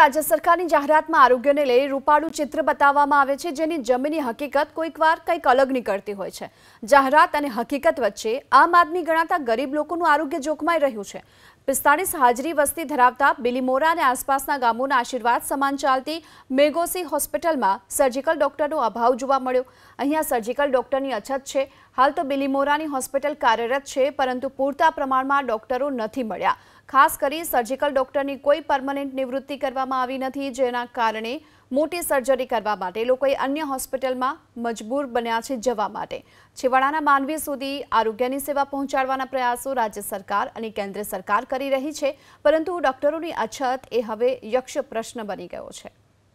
રાજ્ય સરકારની જાહેરાતમાં આરોગ્યને લઈ રૂપાળું ચિત્ર બતાવવામાં આવે છે, જેની જમીની હકીકત કોઈકવાર કંઈક અલગ નીકળતી હોય છે। જાહેરાત અને હકીકત વચ્ચે આમ આદમી ગણાતા ગરીબ લોકોનું આરોગ્ય જોખમાઈ રહ્યું છે। 45 હાજરી વસ્તી ધરાવતા બિલીમોરા અને આસપાસના ગામોના આશીર્વાદ સમાન ચાલતી મેગોસી હોસ્પિટલમાં સર્જિકલ ડોક્ટરનો અભાવ જોવા મળ્યો। અહીંયા સર્જિકલ ડોક્ટરની અછત છે। હાલ તો બિલીમોરાની હોસ્પિટલ કાર્યરત છે, પરંતુ પૂરતા પ્રમાણમાં ડોક્ટરો નથી મળ્યા। ખાસ કરી સર્જિકલ ડોક્ટરની કોઈ પરમનન્ટ નિવૃત્તિ કરવામાં આવી નથી, જેના કારણે મોટી સર્જરી કરવા માટે લોકોએ અન્ય હોસ્પિટલમાં મજબૂર બન્યા છે જવા માટે। છેવાડાના માનવી સુધી આરોગ્યની સેવા પહોંચાડવાના પ્રયાસો રાજ્ય સરકાર અને કેન્દ્ર સરકાર કરી રહી છે, પરંતુ ડોક્ટરોની અછત એ હવે યક્ષ પ્રશ્ન બની ગયો છે।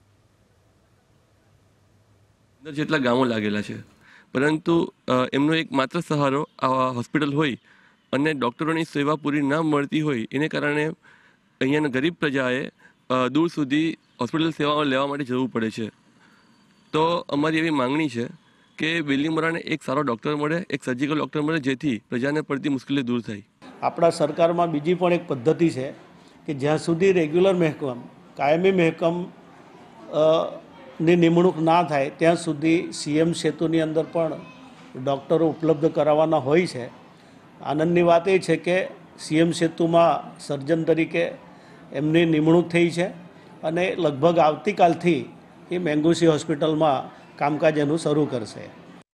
જેટલા ગામો લાગેલા છે, પરંતુ એમનો એક માત્ર સહારો આ હોસ્પિટલ હોય અને ડૉક્ટરોની સેવા પૂરી ના મળતી હોય, એને કારણે અહીંયાના ગરીબ પ્રજાએ દૂર સુધી હોસ્પિટલ સેવાઓ લેવા માટે જવું પડે છે। તો અમારી એવી માંગણી છે કે બિલીમોરાને એક સારો ડૉક્ટર મળે, એક સર્જિકલ ડૉક્ટર મળે, જેથી પ્રજાને પડતી મુશ્કેલી દૂર થાય। આપણા સરકારમાં બીજી પણ એક પદ્ધતિ છે કે જ્યાં સુધી રેગ્યુલર મહેકમ, કાયમી મહેકમ ની નિમણૂક ના થાય ત્યાં સુધી સીએમ સેતુની અંદર પણ ડૉક્ટરો ઉપલબ્ધ કરાવવાના હોય છે। આનંદની વાત એ છે કે સીએમ સેતુમાં સર્જન તરીકે એમની નિમણૂક થઈ છે અને લગભગ આવતીકાલથી એ મેંગોસી હોસ્પિટલમાં કામકાજ એનું શરૂ કરશે।